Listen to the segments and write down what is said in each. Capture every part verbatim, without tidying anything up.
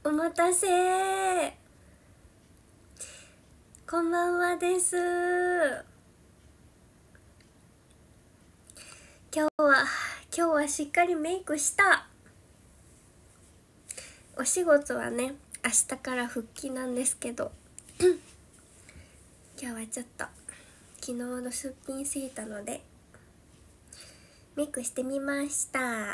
お待たせー、こんばんはです。今日は今日はしっかりメイクした。お仕事はね明日から復帰なんですけど今日はちょっと昨日の出勤過ぎたのでメイクしてみました。はい、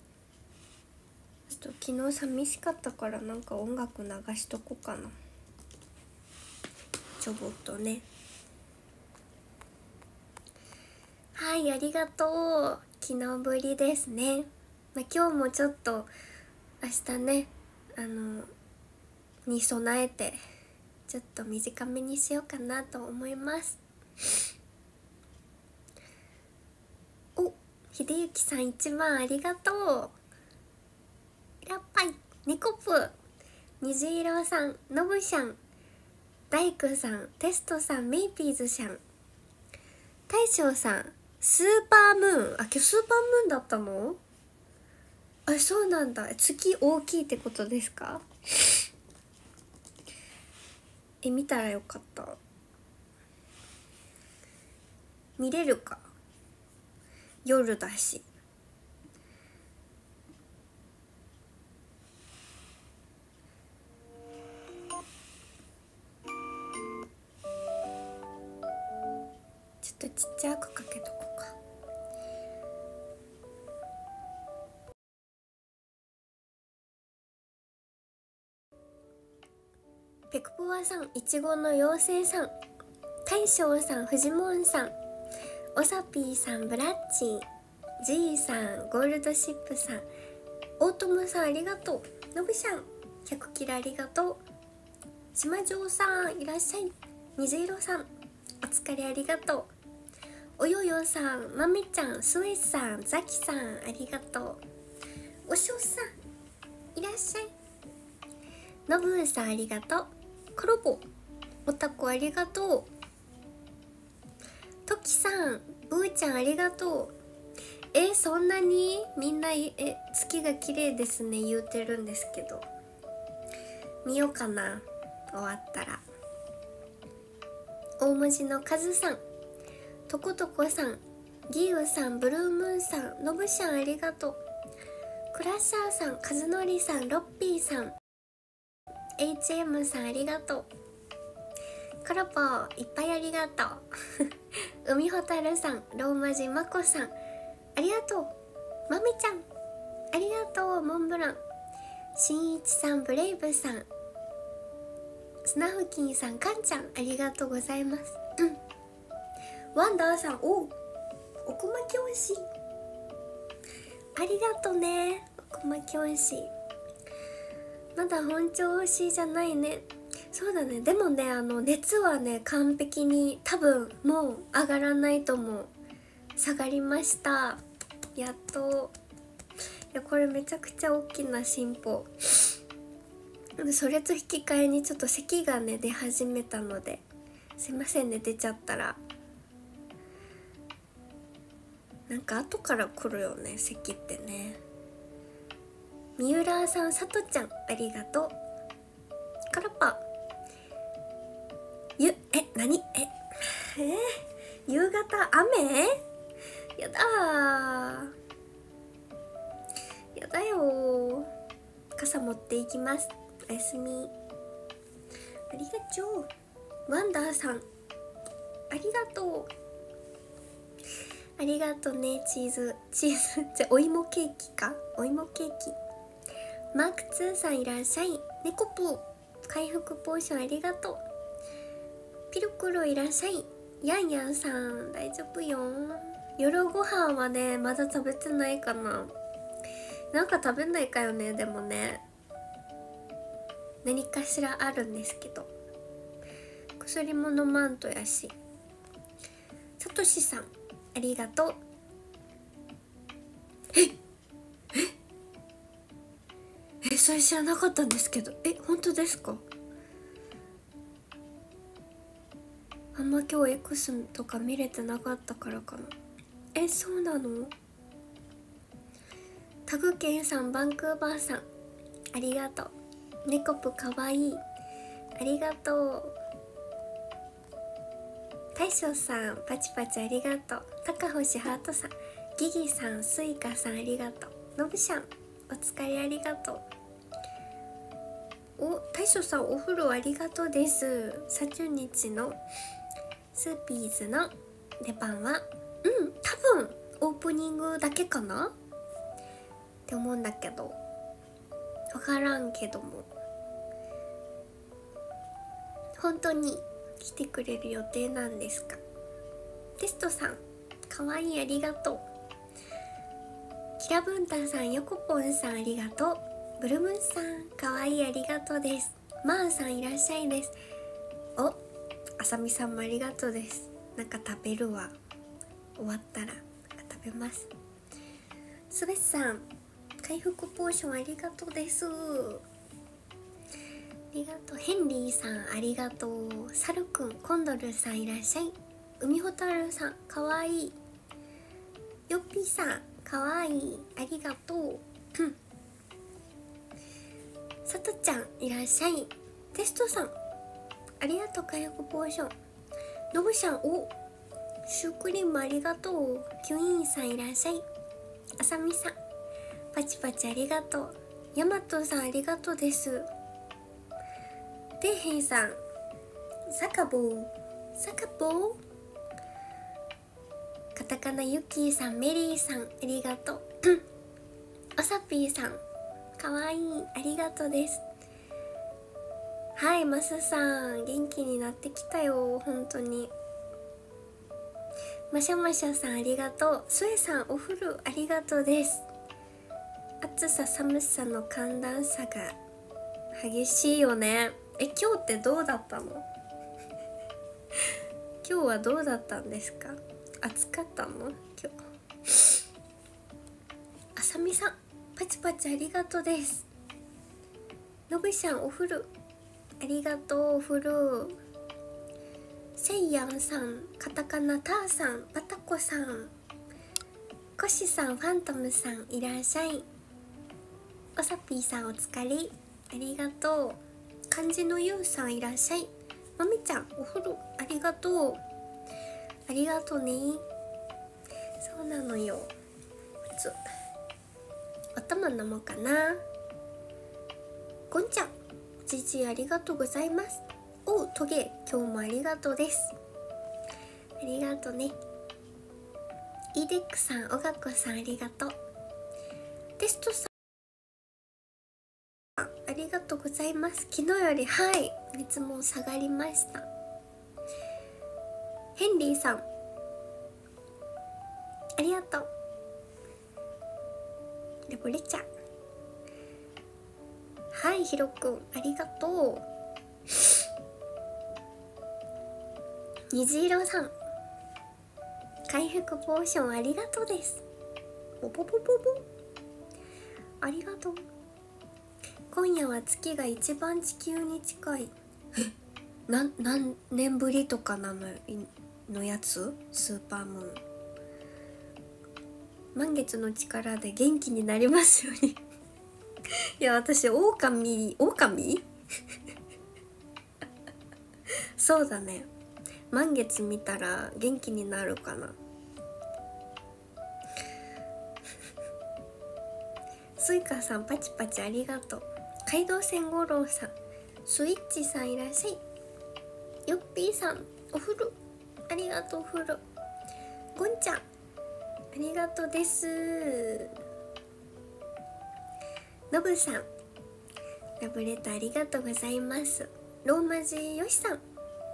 ちょっと昨日寂しかったからなんか音楽流しとこうかな、ちょぼっとね。はい、ありがとう。昨日ぶりですね。まあ、今日もちょっと明日ねあのに備えてちょっと短めにしようかなと思います。お、秀幸さんいちばんありがとう。ラッパイ、ネコプ、虹色さん、のぶしゃん、大工さん、テストさん、メイピーズさん、大将さん、スーパームーン、あ、今日スーパームーンだったの？あ、そうなんだ。月大きいってことですか？え、見たらよかった。見れるか、夜だし。ちょっとちっちゃくかけとこうか。ペクポワさん、いちごの妖精さん、大将さん、フジモンさん、おさぴーさん、ブラッチー、ジーさん、ゴールドシップさん、オートムさんありがとう。のぶしゃんひゃくキラありがとう。島城さんいらっしゃい。虹色さんお疲れありがとう。およよさん、まめちゃん、スエさん、ザキさんありがとう。おしょさんいらっしゃい。のぶーさんありがとう。コロボおたこありがとう。ときさん、ぶーちゃんありがとう。え、そんなにみんなえ月が綺麗ですね言うてるんですけど、見ようかな終わったら。大文字のカズさん、とことこさん、ギウさん、ブルームーンさん、のぶしゃんありがとう。クラッシャーさん、カズノリさん、ロッピーさん、 エイチエム さんありがとう。コロポーいっぱいありがとう海ほたるさん、ローマ字まこさんありがとう。まめちゃんありがとう。モンブラン、しんいちさん、ブレイブさん、スナフキンさん、かんちゃんありがとうございます。ワンダーさん、おうおこま教師ありがとね。おこま教師まだ本調子じゃないね。そうだね。でもねあの熱はね完璧に多分もう上がらないと思う。下がりました、やっと。いやこれめちゃくちゃ大きな進歩。それと引き換えにちょっと咳がね出始めたので、すいませんね出ちゃったら。なんか後から来るよね咳ってね。三浦さん、さとちゃんありがとう。カラパゆえ何ええー、夕方雨やだーやだよー。傘持っていきます。おやすみ。ありがとう。ワンダーさんありがとう。ありがとうね。チーズチーズじゃお芋ケーキか。お芋ケーキ。マークツーさんいらっしゃい。ネコプー回復ポーションありがとう。ピルクルいらっしゃい。ヤンヤンさん大丈夫よ。夜ご飯はねまだ食べてないかな。なんか食べないかよね。でもね何かしらあるんですけど、薬も飲まんとやし。さとしさんありがとう。えええそれ知らなかったんですけど。え本当ですか？あんま今日 X とか見れてなかったからかな。えそうなの？ タグケンさん、バンクーバーさんありがとう。ネコプかわいいありがとう。大将さんパチパチありがとう。高星ハートさん、ギギさん、スイカさんありがとう。のぶしゃんお疲れありがとう。お、大将さんお風呂ありがとうです。さんじゅうにちのスーピーズの出番はうん多分オープニングだけかなって思うんだけど、わからんけども本当に来てくれる予定なんですか。テストさんかわいいありがとう。キラブンタさん、ヨコポンさんありがとう。ブルムンさんかわいいありがとうです。マーさんいらっしゃいです。お、あさみさんもありがとうです。なんか食べるわ、終わったらなんか食べます。スベスさん回復ポーションありがとうです。ありがとう。ヘンリーさんありがとう。サルくん、コンドルさんいらっしゃい。海ほたるさんかわいい。ヨッピーさんかわいいありがとう。さとちゃんいらっしゃい。テストさんありがとう。回復ポーション。のぶしゃん、お、シュークリームありがとう。キュイーンさんいらっしゃい。あさみさんパチパチありがとう。ヤマトさんありがとうです。ていへいさん、サカボーサカボー。カタカナユッキーさん、メリーさんありがとう。おさぴーさんかわいいありがとうです。はい、マスさん元気になってきたよ本当に。マシャマシャさんありがとう。スエさんお風呂ありがとうです。暑さ寒さの寒暖差が激しいよね。え、今日ってどうだったの今日はどうだったんですか。暑かったの今日。あさみさんパチパチありがとうです。のぶしゃんお風呂ありがとう。お風呂。せいやんさん、カタカナターさん、バタコさん、コシさん、ファントムさんいらっしゃい。おさぴーさんお疲れありがとう。漢字のゆうさんいらっしゃい。まみちゃんお風呂ありがとう。ありがとうね。そうなのよ。普通おたま飲もうかな。ゴンちゃんじじありがとうございます。おうトゲ今日もありがとうです。ありがとうね。イデックさん、おがこさんありがとう。テストさんありがとうございます。昨日よりはい熱も下がりました。ヘンリーさんありがとう。レボレちゃんはいひろくんありがとう。虹色さん回復ポーションありがとうです。ポポポポポありがとう。今夜は月が一番地球に近い。え、な何年ぶりとかなののやつ。スーパームーン満月の力で元気になりますようにいや私オオカミオオカミそうだね、満月見たら元気になるかなスイカさんパチパチありがとう。街道線五郎さん、スイッチさんいらっしゃい。ヨッピーさんお風呂ありがとう。お風呂。ゴンちゃんありがとうです。ノブさんラブレターありがとうございます。ローマ字よしさん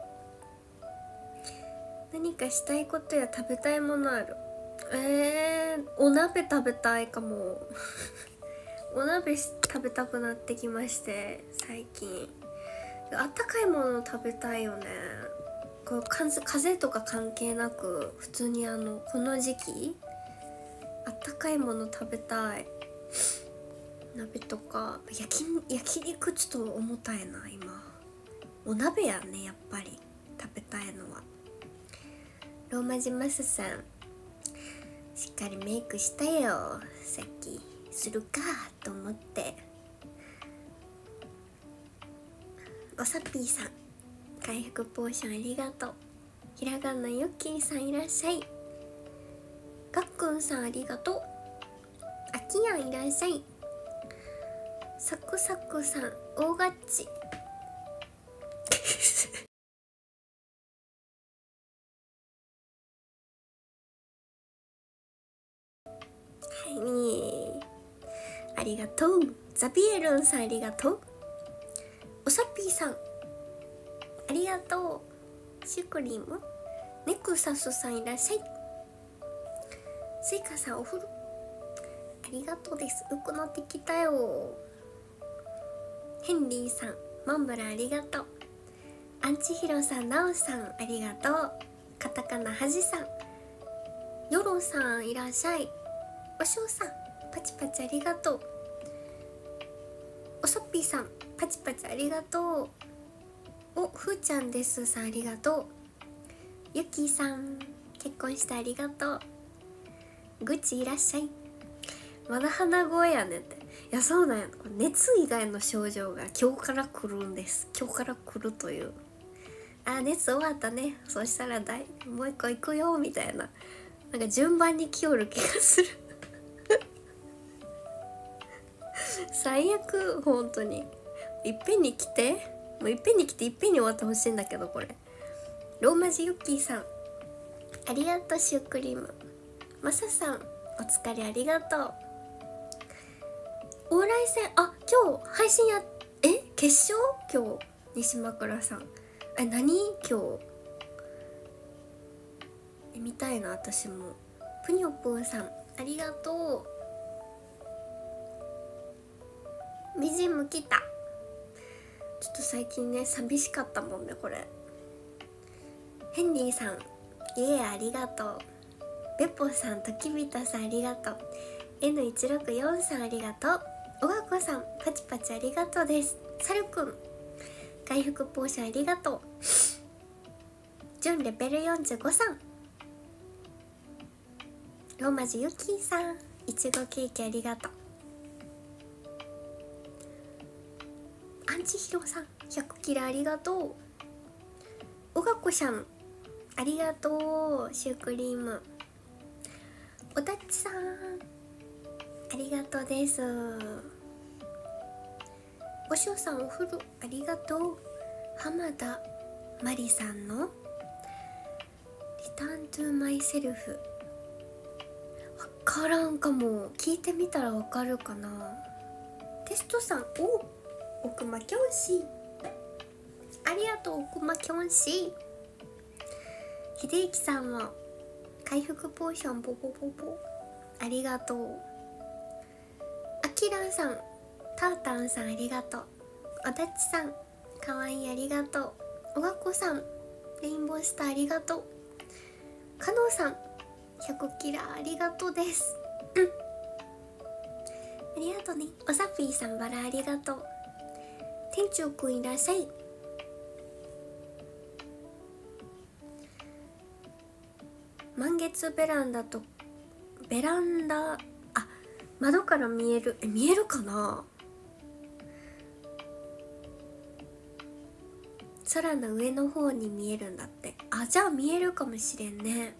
何かしたいことや食べたいものある。えー、お鍋食べたいかもお鍋食べたくなってきまして最近。あったかいもの食べたいよね。こう風邪とか関係なく普通にあのこの時期あったかいもの食べたい。鍋とか焼き焼肉ちょっと重たいな今。お鍋やねやっぱり食べたいのは。ローマ字マスさんしっかりメイクしたよ。さっきするかと思って。おさぴーさん回復ポーションありがとう。ひらがなゆっきーさんいらっしゃい。がっくんさんありがとう。あきやんいらっしゃい。サクサクさん大ガッチはいありがとう。ザビエルンさんありがとう。おさぴーさんありがとう。シュークリームネクサスさんいらっしゃい。スイカさんお風呂ありがとうです。よくなってきたよ。ヘンリーさんモンブランありがとう。アンチヒロさんナオさんありがとう。カタカナハジさんヨロさんいらっしゃい。おしょうさんパチパチありがとう。おそっぴーさんパチパチありがとう。おふーちゃんですさんありがとう。ゆきーさん結婚してありがとう。ぐちいらっしゃい。まだ鼻声やねんって。いやそうなんや。熱以外の症状が今日から来るんです。今日から来るという。あ熱終わったね。そしたらだいもう一個行くよみたいな。なんか順番に来よる気がする最悪本当に。いっぺんに来てもういっぺんに来ていっぺんに終わってほしいんだけど。これローマ字ユッキーさんありがとう。シュークリームマサさんお疲れありがとう。往来戦あ今日配信やえ決勝今日西枕さんえ何今日え見たいな私も。ぷにょぷんさんありがとう。みじむ来た。ちょっと最近ね寂しかったもんねこれ。ヘンリーさんいえありがとう。ベポさんときびたさんありがとう。 エヌいちろくよん さんありがとう。おがこさんパチパチありがとうです。サルくん回復ポーションありがとう。準レベルよんじゅうごさんローマ字ユキーさんいちごケーキありがとう。アンチヒロさんひゃくキラありがとう。おがこさんありがとう。シュークリームおたっちさんありがとうです。おしょうさんお風呂ありがとう。浜田まりさんのリターントゥマイセルフわからんかも。聞いてみたらわかるかな。テストさんお奥間きょんしありがとう。奥間きょんしひでゆきさんは回復ポーションボボボボありがとう。あきらんさんタータンさんありがとう。おだちさんかわいいありがとう。おがこさんレインボースターありがとう。かのうさんひゃくキラーありがとうです、うん、ありがとうね。おさぴーさんバラありがとう。店長くんいらっしゃい。満月ベランダとベランダあ窓から見えるえ見えるかな。空の上の方に見えるんだって。あじゃあ見えるかもしれんね。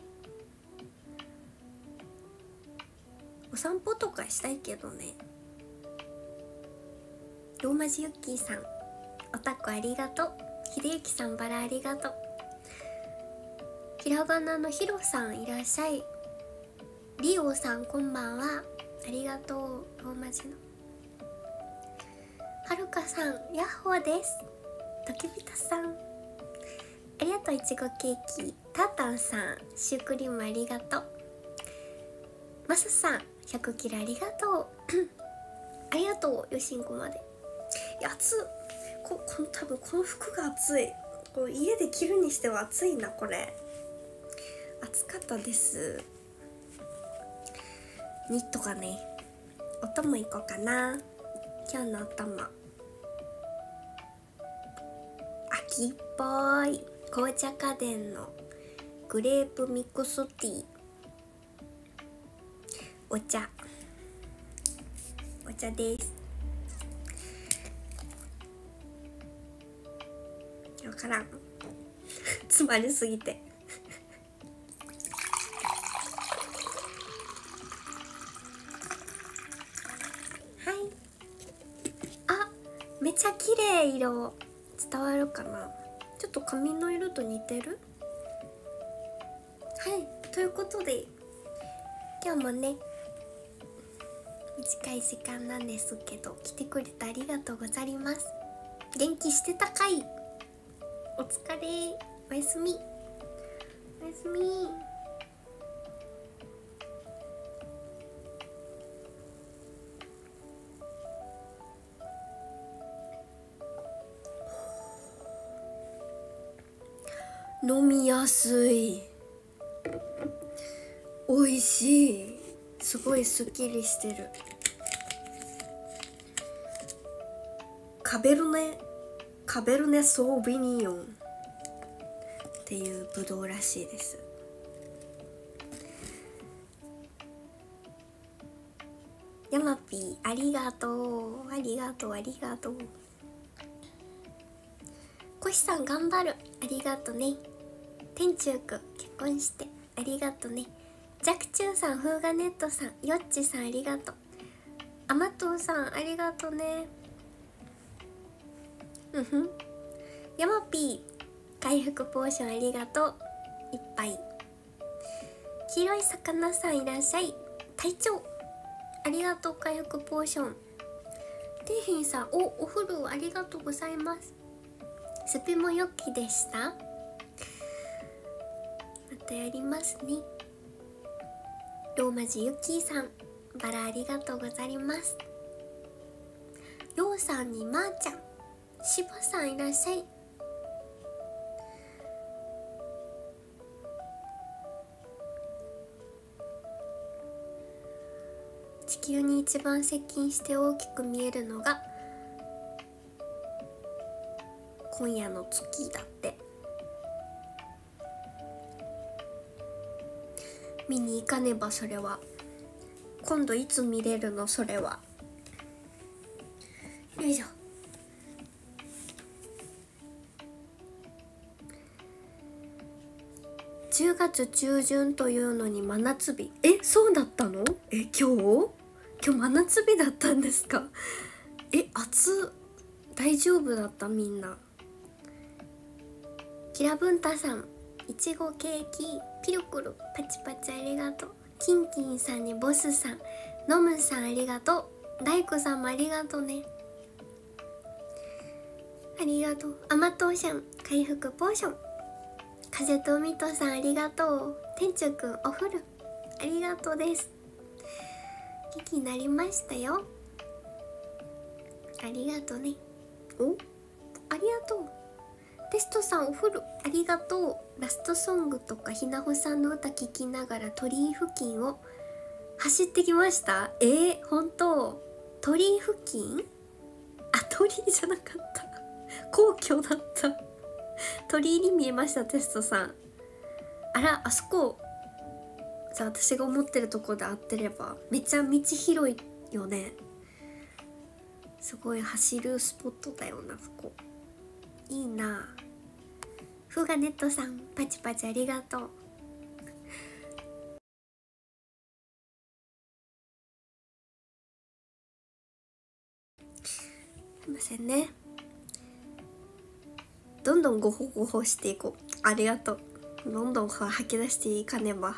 お散歩とかしたいけどね。ローマ字ユッキーさんおたこありがとう。ひでゆきさんバラありがとう。ひらがなのひろさんいらっしゃい。リオさんこんばんはありがとう。ローマ字のはるかさんヤッホーです。ときびたさんありがとう。いちごケーキタータンさんシュークリームありがとう。マサさんひゃくキラありがとうありがとう。よしんこまで。いや暑っここの多分この服が暑い。こう家で着るにしては暑いな。これ暑かったです。ニットがねお供いこうかな。今日のお供秋っぽい紅茶家電のグレープミックスティーお茶お茶です。わからん詰まりすぎてはい。あ、めちゃ綺麗。色伝わるかな。ちょっと髪の色と似てる。はい、ということで今日もね短い時間なんですけど来てくれてありがとうございます。元気してたかい。お疲れ。おやすみ。おやすみ。飲みやすい。おいしい。すごいすっきりしてる。カベルネカベルネソービニオンっていうブドウらしいです。ヤマピーありがとう。ありがとうありがとう。コシさん頑張る。ありがとね。天中くん結婚してありがとね。ジャクチューさん、フーガネットさん、ヨッチさんありがとう。アマトーさんありがとね。うんふん。ヤマピー回復ポーションありがとう。いっぱい。黄色い魚さんいらっしゃい。隊長ありがとう。回復ポーション。テイヒンさん、おお風呂ありがとうございます。スピも良きでした。またやりますね。ローマ字ユッキーさん、バラありがとうございます。ヨウさんにまーちゃん、シバさんいらっしゃい。地球に一番接近して大きく見えるのが今夜の月だって。見に行かねば。それは今度いつ見れるの。それはよいしょ。じゅうがつ中旬というのに真夏日。え、そうだったの。え、今日今日真夏日だったんですか。え、暑。大丈夫だった。みんな。キラブンタさん、いちごケーキピルクルパチパチありがとう。キンキンさんにボスさん、ノムさんありがとう。大工さんもありがとうね。ありがとう。アマトーシャン回復ポーション。風とミトさんありがとう。天中くんお風呂ありがとうです。元気になりましたよ。ありがとうね。お、ありがとう。テストさんお風呂ありがとう。ラストソングとかひなほさんの歌聞きながら鳥居付近を走ってきました。えー、本当。鳥居付近。あ、鳥居じゃなかった皇居だった鳥居に見えました。テストさん。あら、あそこじゃあ私が思ってるとこで合ってれば。めっちゃ道広いよね。すごい走るスポットだよな、そこ。いいな。フーガネットさんパチパチありがとう。すいませんね。どんどんごほごほしていこう。ありがとう。どんどん吐き出していかねば。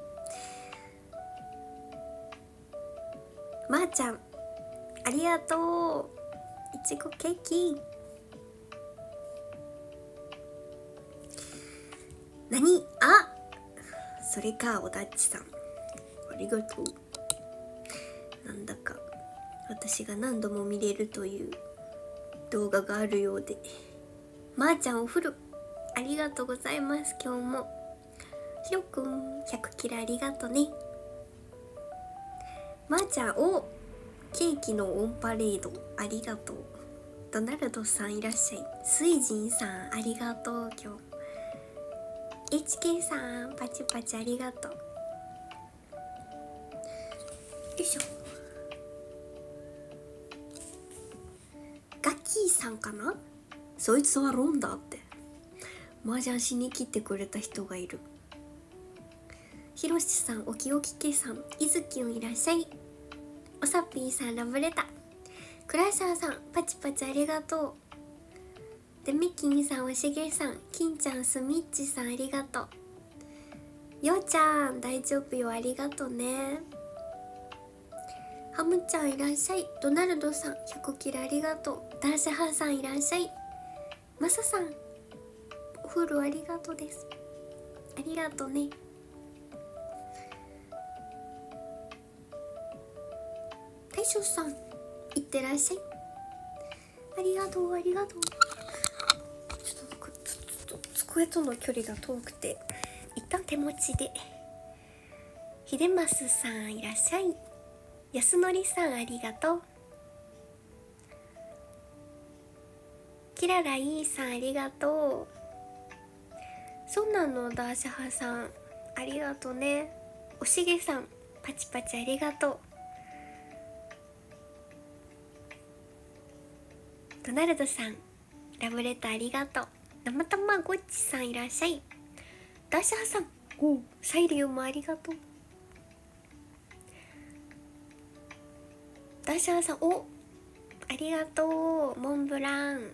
まーちゃんありがとう。いちごケーキ。なに。あ、それか。おだっちさんありがとう。なんだか私が何度も見れるという動画があるようで。まーちゃんお風呂ありがとうございます。今日もひろくんひゃくキラありがとうね。まーちゃん、おケーキのオンパレードありがとう。ドナルドさんいらっしゃい。スイジンさんありがとう。今日 エイチケー さんパチパチありがとう。よいしょ。 さんかな、そいつはロンだって麻雀しに来てくれた人がいる。ひろしさん、おきおきけさん、いずきゅんいらっしゃい。おさぴーさん、ラブレター。クラッシャーさん、パチパチありがとう。でみきんさん、おしげさん、きんちゃん、すみっちさん、ありがとう。ようちゃん、大丈夫よ、ありがとうね。ハムちゃんいらっしゃい。ドナルドさん、ひゃくキラありがとう。ダーシャハさんいらっしゃい。マサさん、お風呂ありがとうです。ありがとうね。大将さん、いってらっしゃい。ありがとう、ありがとう。ちょっと、ちょっと机との距離が遠くて一旦手持ちで。ひでますさんいらっしゃい。やすのりさん、ありがとう。キララいいさん、ありがとう。そうなの、ダーシャハさん、ありがとうね。おしげさん、パチパチありがとう。ドナルドさん、ラブレターありがとう。生卵ごっちさんいらっしゃい。ダーシャハさん、おサイリウムありがとう。ダーシャハさん、おありがとう。モンブラン。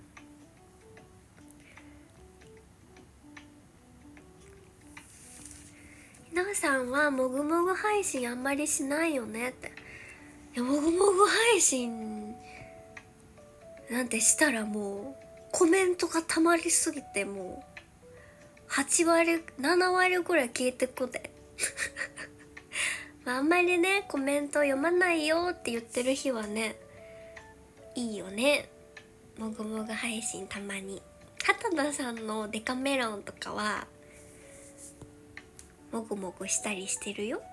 なおさんはもぐもぐ配信あんまりしないよねって。いや、もぐもぐ配信なんてしたらもうコメントがたまりすぎて、もうはちわりななわりぐらい消えてくでまあ、あんまりねコメント読まないよって言ってる日はね、いいよね、もぐもぐ配信たまに。畑田さんのデカメロンとかはもぐもぐしたりしてるよ。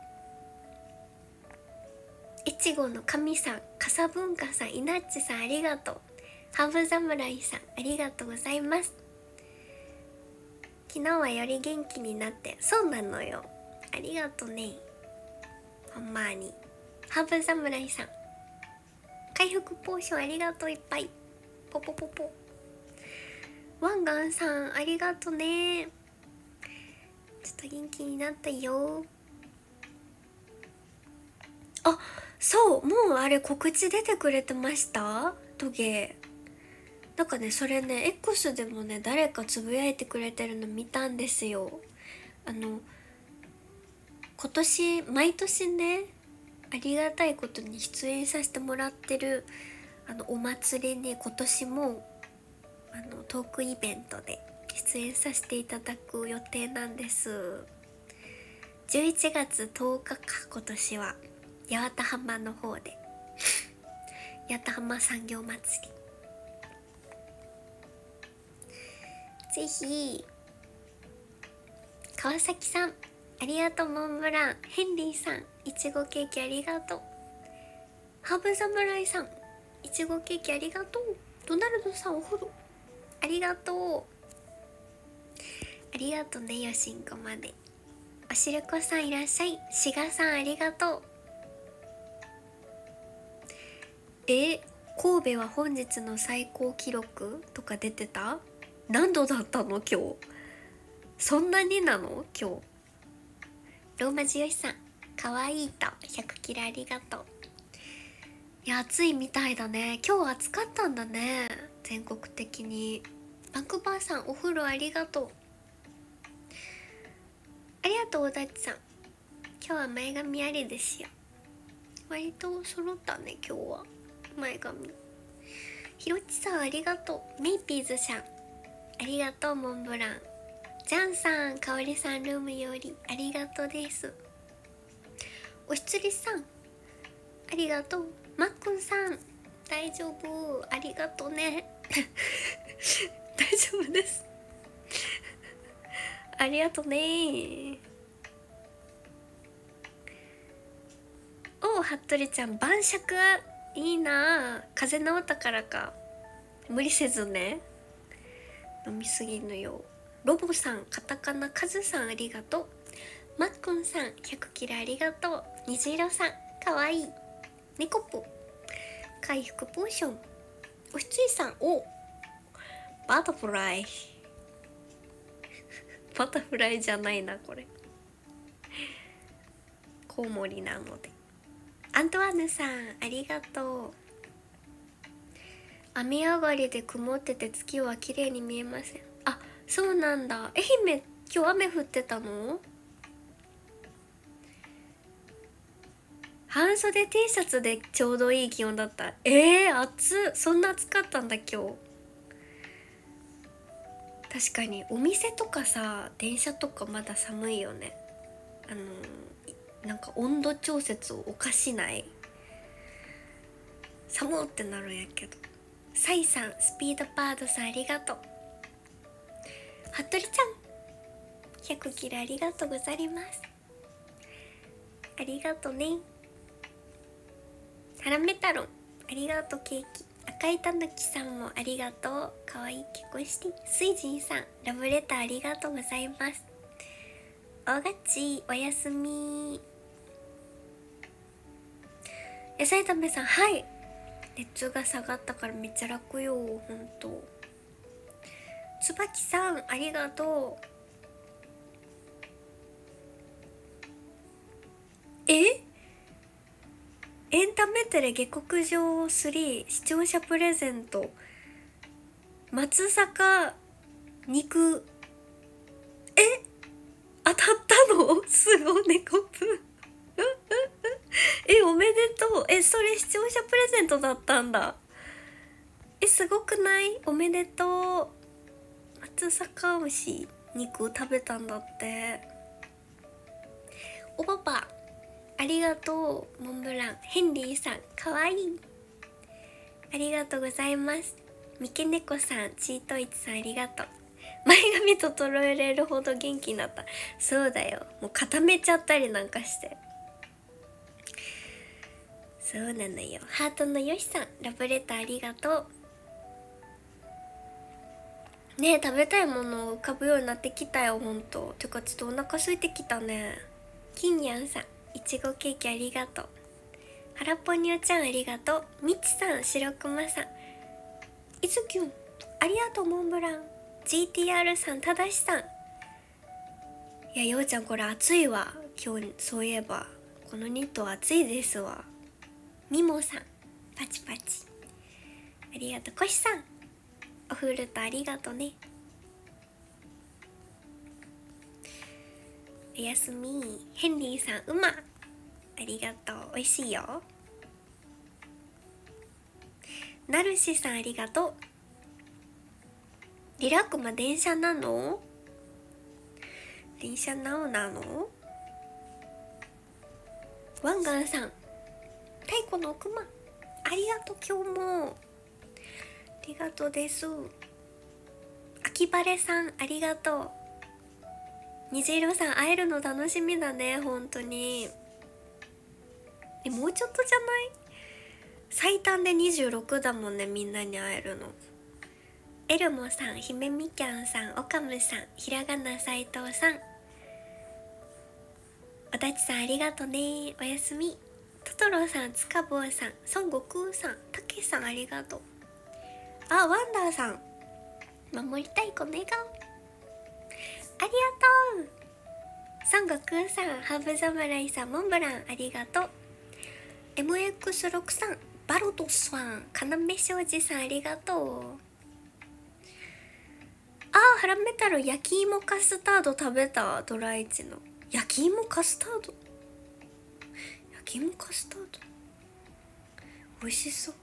いちごの神さん、かさ文化さん、いなっちさん、ありがとう。ハーブ侍さん、ありがとうございます。昨日はより元気になって。そうなのよ、ありがとね、ほんまに。ハーブ侍さん、回復ポーションありがとう、いっぱいポポポポ。ワンガンさん、ありがとね、ちょっと元気になったよ。あ、そう、もうあれ告知出てくれてました？トゲなんかね、それね X でもね誰かつぶやいてくれてるの見たんですよ。あの今年毎年ね、ありがたいことに出演させてもらってるあのお祭りに今年もあのトークイベントで出演させていただく予定なんです。じゅういちがつとおかか、今年は八幡浜の方で八幡浜産業祭り、ぜひ。川崎さん、ありがとう。モンブラン。ヘンリーさん、いちごケーキありがとう。ハーブ侍さん、いちごケーキありがとう。ドナルドさん、お風呂ありがとう。ありがとうね、よしんこまで。おしるこさんいらっしゃい。しがさん、ありがとう。え、神戸は本日の最高記録とか出てた？何度だったの今日？そんなになの今日？ローマ字よしさん、かわいいとひゃくキラありがとう。いや、暑いみたいだね。今日暑かったんだね、全国的に。バンクバーさん、お風呂ありがとう。ありがとう、おだちさん。今日は前髪ありですよ。割と揃ったね今日は前髪。ひろちさん、ありがとう。メイピーズさん、ありがとう。モンブラン。ジャンさん、かおりさんルームよりありがとうです。おしつりさん、ありがとう。まっくんさん、大丈夫、ありがとうね大丈夫ですありがとうね。おう、はっとりちゃん、晩酌いいな。風邪治ったからか。無理せずね、飲みすぎぬよう。ロボさん、カタカナ、カズさん、ありがとう。まっくんさん、ひゃくキラありがとう。虹色さん、かわいい。ネコポ、回復ポーション。おひついさん、おバタフライバタフライじゃないなこれ、コウモリなので。アントワーヌさんありがとう。雨上がりで曇ってて月は綺麗に見えません。あ、そうなんだ。愛媛今日雨降ってたの？半袖 T シャツでちょうどいい気温だった。えー、暑っ。そんな暑かったんだ今日。確かにお店とかさ、電車とかまだ寒いよね。あのー、なんか温度調節をおかしない？寒ってなるんやけど。サイさん、スピードバードさんありがとう。服部ちゃんひゃくキロありがとうございます。ありがとうね。ハラメタロンありがとう。ケーキ赤いたぬきさんもありがとう。かわいい結婚して。スイジンさんラブレターありがとうございます。おがちおやすみ。野菜ためさん、はい、熱が下がったからめっちゃ楽よ。ほんと。つばきさんありがとう。えエンタメテレ下克上スリー視聴者プレゼント松阪肉、え当たったの？すごいねコップえおめでとう。えそれ視聴者プレゼントだったんだ。えすごくない？おめでとう。松阪牛肉を食べたんだって。おパパありがとう。モンブランヘンリーさんかわいい。ありがとうございます。三毛猫さんチートイツさんありがとう。前髪整えれるほど元気になった。そうだよ、もう固めちゃったりなんかして。そうなのよ。ハートのよしさんラブレターありがとう。ねえ食べたいものを浮かぶようになってきたよほんと。てかちょっとお腹空いてきたね。キンヤンさんいちごケーキありがとう。はらぽにょちゃんありがとう。みちさん白熊さんいつきゅんありがとう。モンブラン ジーティーアール さんただしさん、いやようちゃんこれ暑いわ今日。そういえばこのニット暑いですわ。みもさんパチパチありがとう。こしさんおふるとありがとね。おやすみ。ヘンリーさんうまありがとう。おいしいよ。ナルシさんありがとう。リラックマ電車なの？電車なのなの？ワンガンさん太鼓のクマありがとう。今日もありがとうです。秋晴れさんありがとう。虹色さん会えるの楽しみだね本当に。えもうちょっとじゃない？最短でにじゅうろくだもんねみんなに会えるの。エルモさん姫みきゃんさんオカムさんひらがな斉藤さんおだちさんありがとね。おやすみ。トトロさんつかぼうさん孫悟空さんたけさんありがとう。あワンダーさん守りたい子笑顔ありがとう。孫悟空さんハーブ侍さんモンブランありがとう。 エムエックスろく さんバロトスさんかなめしょうじさんありがとう。あーハラメタル焼き芋カスタード食べた。ドライチの焼き芋カスタード焼き芋カスタード美味しそう。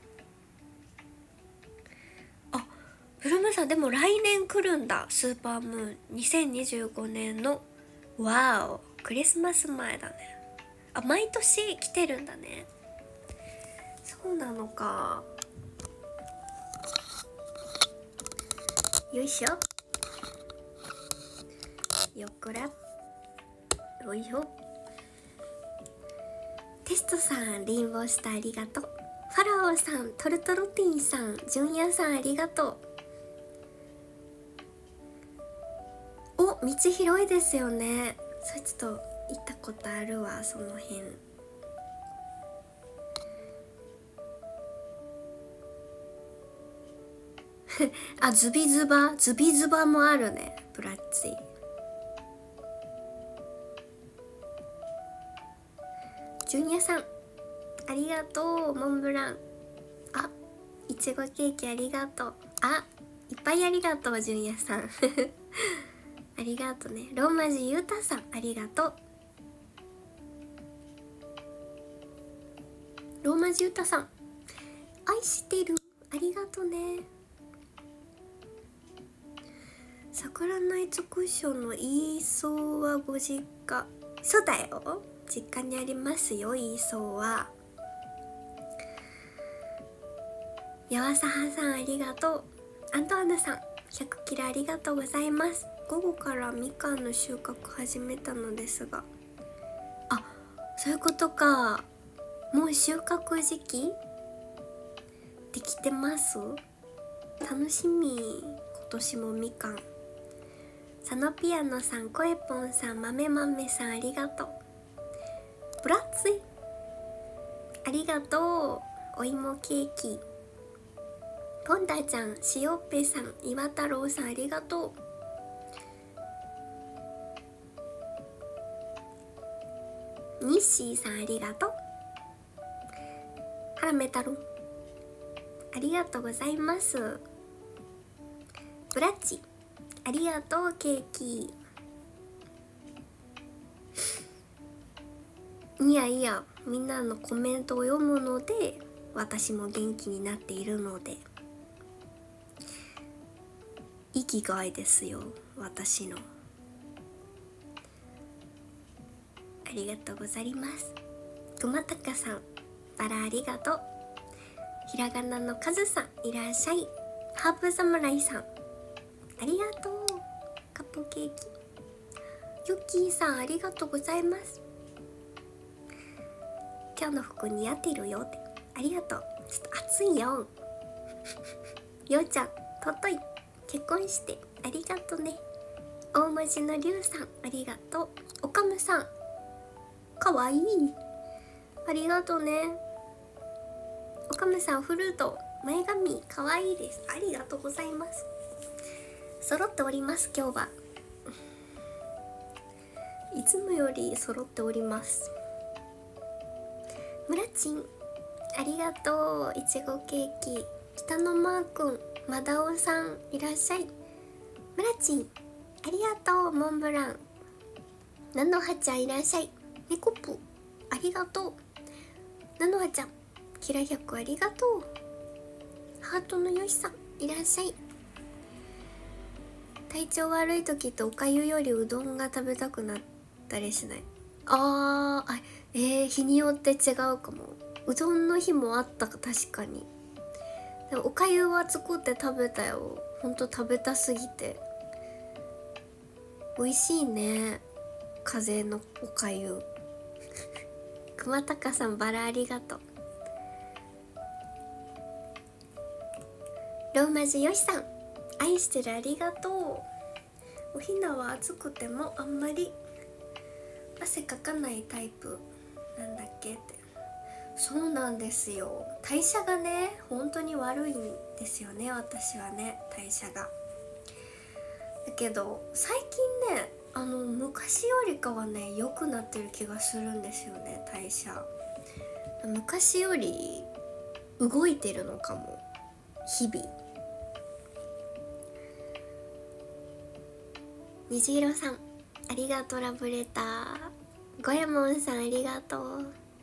あブルームさんでも来年来るんだ。スーパームーンにせんにじゅうごねんのわーおクリスマス前だね。あ毎年来てるんだね。そうなのか。よいしょよっこらよいしょ。テストさんリンボスターありがとう。ファラオさんトルトロティンさんジュンヤさんありがとう。お道広いですよね。それちょっと行ったことあるわその辺。 あ、ズビズバズビズバもあるね。ブラッツィ。ジュニアさんありがとう。モンブラン、あ、いちごケーキありがとう。あ、いっぱいありがとうジュニアさんありがとうね。ローマ字ゆうたさんありがとう。ローマ字ゆうたさん愛してる、ありがとうね。桜ナイツクッションのイーソーはご実家？そうだよ、実家にありますよ、イーソーは。やわさはさんありがとう。アントワナさんひゃくキロありがとうございます。午後からみかんの収穫始めたのですが、あ、そういうことか。もう収穫時期できてます。楽しみ。今年もみかん。サノピアノさん、コエポンさん、豆豆さんありがとう。ブラッツイありがとう。お芋ケーキ。ポンダちゃん、しおっぺさん、岩太郎さんありがとう。ニッシーさんありがとう。ハラメ太郎ありがとうございます。ブラッチありがとう。ケーキ。いやいや、みんなのコメントを読むので私も元気になっているので、生きがいですよ、私の。ありがとうございます。くまたかさん、バラありがとう。ひらがなのかずさんいらっしゃい。ハーブ侍さんありがとう。カップケーキ。ユッキーさんありがとうございます。今日の服似合ってるよって、ありがとう。ちょっと暑いよようちゃん、とっとい結婚してありがとうね。大文字のりゅうさんありがとう。おかむさんかわいい、ありがとうね。おかむさん、フルート前髪かわいいです、ありがとうございます。揃っております今日は。いつもより揃っております。ムラチンありがとう。いちごケーキ。北野マー君、マダオさんいらっしゃい。ムラチンありがとう。モンブラン、ナノハちゃんいらっしゃい。ネコプありがとう。ナノハちゃんキラひゃくありがとう。ハートのよしさんいらっしゃい。体調悪い時っておかゆよりうどんが食べたくなったりしない？あーあ、えー、日によって違うかも。うどんの日もあったか、確かに。でもおかゆは作って食べたよ。ほんと食べたすぎて美味しいね、風のおかゆ熊高さん、バラありがとう。ローマ字よしさん愛してる、ありがとう。おひなは暑くてもあんまり汗かかないタイプなんだっけって。そうなんですよ、代謝がね本当に悪いんですよね、私はね、代謝が。だけど最近ね、あの昔よりかはね良くなってる気がするんですよね、代謝。昔より動いてるのかも、日々。虹色さんありがとう。ラブレター。ゴヤモンさんありがとう。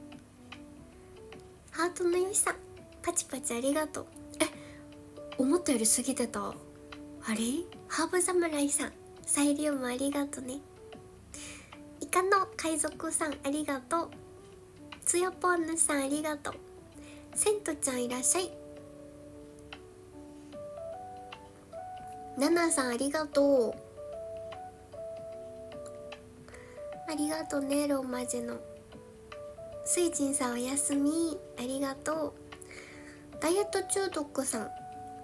ハートのよしさんパチパチありがとう。え、思ったより過ぎてた。あれ、ハーブ侍さんサイリウムありがとうね。イカの海賊さんありがとう。つよぽんぬさんありがとう。セントちゃんいらっしゃい。ナナさんありがとう。ありがとうね、ローマ字の。スイジンさんおやすみ、ありがとう。ダイエット中毒さん、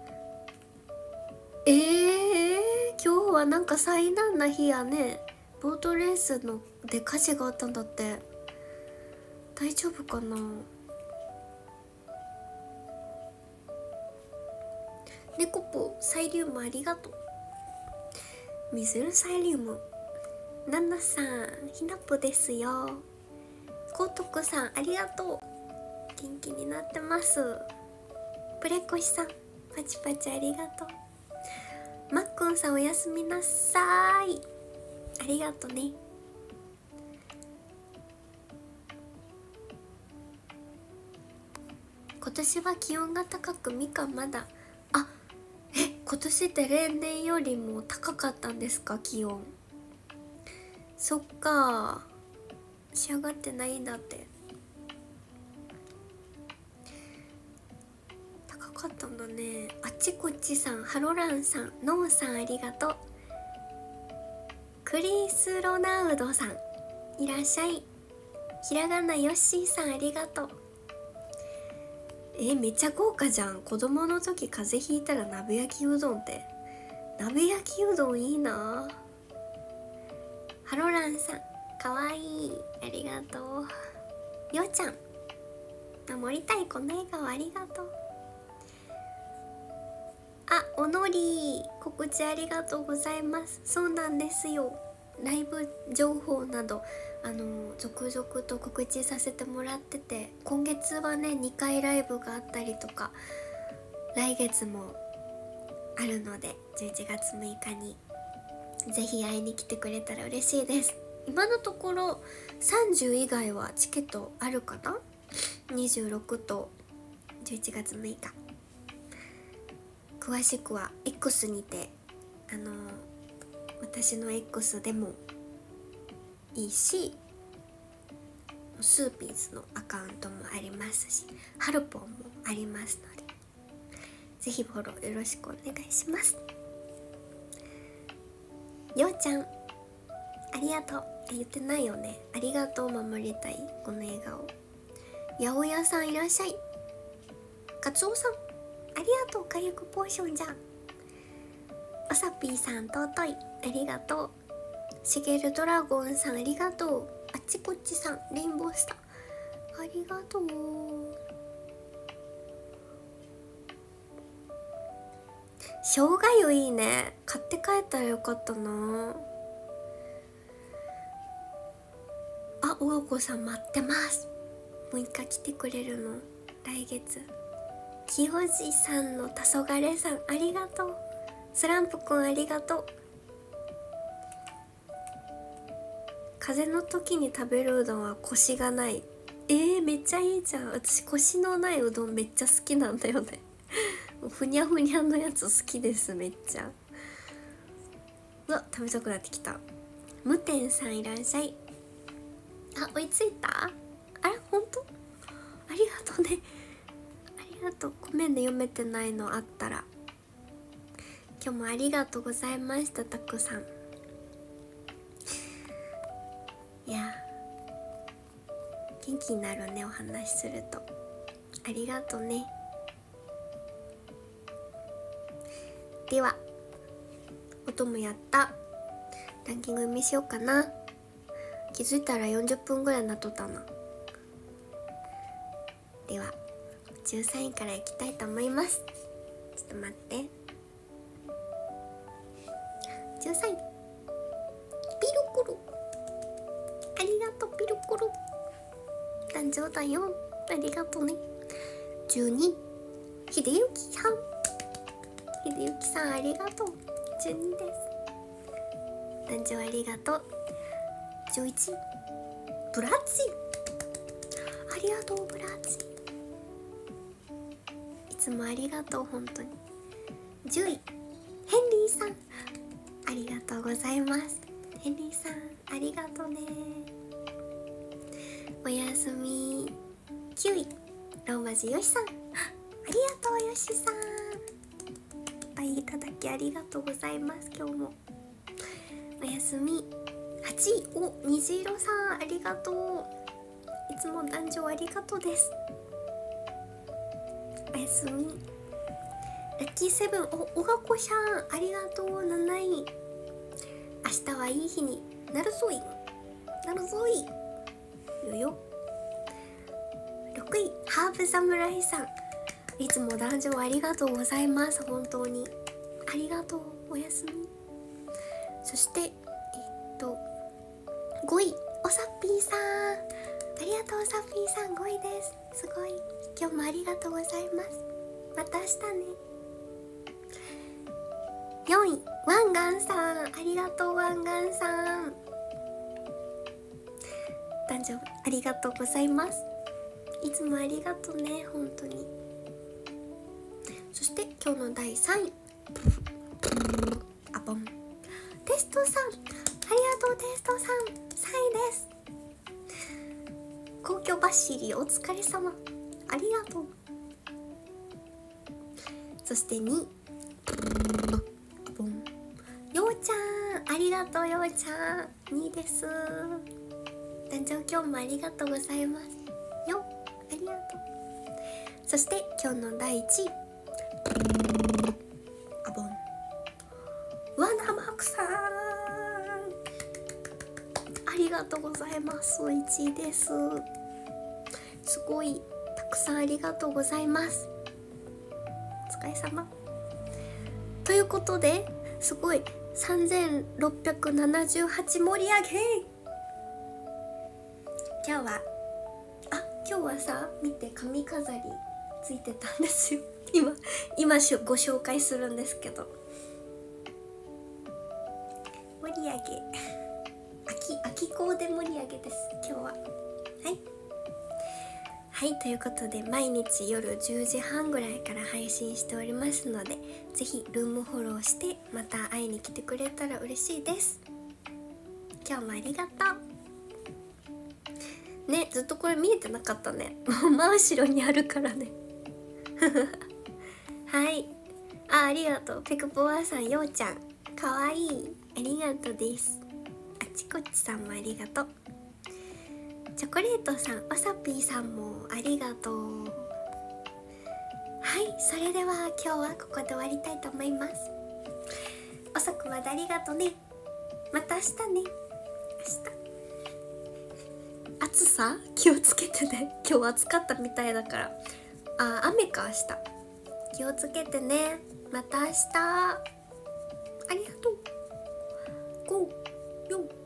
えー、今日はなんか災難な日やね。ボートレースので火事があったんだって。大丈夫かな。 ネコポサイリウムありがとう。ミズルサイリウム。ナナさんひなぽですよ。コウトクさんありがとう。元気になってます。プレコシさんパチパチありがとう。マックンさんおやすみなさい。ありがとね。今年は気温が高くみかんまだ。あ、え、今年って例年よりも高かったんですか、気温。そっか、仕上がってないんだって。高かったんだね。あっちこっちさん、ハロランさん、ノーさんありがとう。クリス・ロナウドさんいらっしゃい。ひらがなヨッシーさんありがとう。え、めっちゃ豪華じゃん。子供の時風邪ひいたら鍋焼きうどんって。鍋焼きうどんいいな。ハロランさんかわいい、ありがとう。ようちゃん守りたいこの笑顔ありがとう。あ、おのり告知ありがとうございます。そうなんですよ、ライブ情報などあの続々と告知させてもらってて、今月はねにかいライブがあったりとか、来月もあるのでじゅういちがつむいかにぜひ会いに来てくれたら嬉しいです。今のところさんじゅう以外はチケットあるかな。にじゅうろくとじゅういちがつむいか。詳しくは X にて、あの私の X でもいいし、スーピーズのアカウントもありますし、ハルポンもありますので、ぜひフォローよろしくお願いします。ようちゃんありがとう。言ってないよね。ありがとう、守りたいこの笑顔。八百屋さんいらっしゃい。カツオさんありがとう、回復ポーションじゃん。おさぴーさん尊いありがとう。しげるドラゴンさんありがとう。あっちこっちさんレインボースターありがとう。生姜湯いいね。買って帰ったらよかったなあ。おうこさん待ってます。もう一回来てくれるの来月。きよじさんのたそがれさんありがとう。スランプくんありがとう。風邪の時に食べるうどんはコシがない。えー、めっちゃいいじゃん。私コシのないうどんめっちゃ好きなんだよねふにゃふにゃのやつ好きです、めっちゃ。うわ、食べたくなってきた。無天さんいらっしゃい。あ、追いついた。あれ、ほんとありがとうね。ありがとう。コメント読めてないのあったら。今日もありがとうございました、たくさん。いや元気になるね、お話しすると。ありがとうね。では音もやった。ランキング見しようかな。気づいたらよんじゅっぷんぐらいになっとったな。ではじゅうさんいからいきたいと思います。ちょっと待って。じゅうさんいピルクルありがとう。ピルクル誕生だよ、ありがとうね。じゅうにひでゆきさんひでゆきさんありがとう。じゅうにです。誕生ありがとう。じゅういちブラッチありがとう。ブラッチいつもありがとう、本当に。じゅういヘンリーさんありがとうございます。ヘンリーさんありがとうね。おやすみ。きゅういローマ字よしさんありがとう。よしさんいっぱいいただきありがとうございます。今日もおやすみ。はちいお虹色さんありがとう。いつも誕生ありがとうです。おやすみ。ラッキーセブンおおがこさんありがとう。なない明日はいい日になるぞいなるぞいよよ。ろくいハーブ侍さんいつも壇上ありがとうございます。本当にありがとう。おやすみ。そしてえっとごい、おさっぴーさん、ありがとう。おさっぴーさんごいです。すごい、今日もありがとうございます。また明日ね。よんい、ワンガンさん、ありがとう。ワンガンさん、誕生日ありがとうございます。いつもありがとうね、本当に。そして今日のだいさんい、あぼん、テストさん、ありがとう。テストさん、さんいです。皇居走りお疲れ様、ありがとう。そしてに、あぼん、ようちゃん、ありがとう。ようちゃん、にです。誕生今日もありがとうございます。よ、ありがとう。そして今日のだいいちい、あぼん、わなまくさん、ありがとうございます。いちいです。すごいたくさんありがとうございます。お疲れ様ということで、すごいさんぜんろっぴゃくななじゅうはち盛り上げ。今日はあ今日はさ、見て、髪飾りついてたんですよ。今今しご紹介するんですけど、盛り上げ秋秋コーデ盛り上げです、今日は。はいはい、ということで毎日夜じゅうじはんぐらいから配信しておりますので、ぜひルームフォローしてまた会いに来てくれたら嬉しいです。今日もありがとうね。ずっとこれ見えてなかったね。真後ろにあるからね。はい、あありがとう。ペクポワさん、ようちゃんかわいい、ありがとうです。あちこちさんもありがとう。チョコレートさん、わさぴーさんもありがとう。はい、それでは今日はここで終わりたいと思います。遅くまでありがとうね。また明日ね。明日暑さ気をつけてね。今日暑かったみたいだから。あ、雨か。明日気をつけてね。また明日。ありがとう。ご、よん